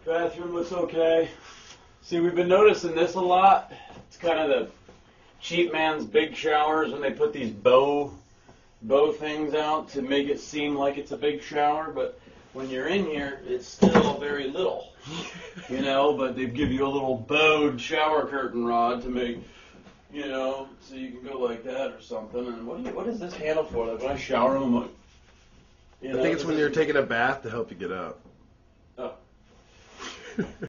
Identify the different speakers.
Speaker 1: Bathroom looks okay. See, we've been noticing this a lot. It's kind of the cheap man's big showers when they put these bow things out to make it seem like it's a big shower, but when you're in here, it's still very little, you know, but they give you a little bowed shower curtain rod to make, you know, so you can go like that or something. And what is this handle for? Like when I shower, I'm like,
Speaker 2: I think it's when you're taking a bath to help you get out.
Speaker 1: Oh.